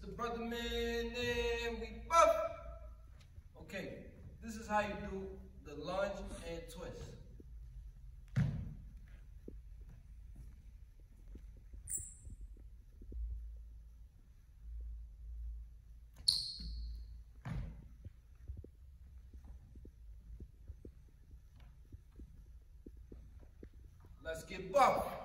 the brother man and we buff. Okay, this is how you do the lunge and twist. Let's get buff.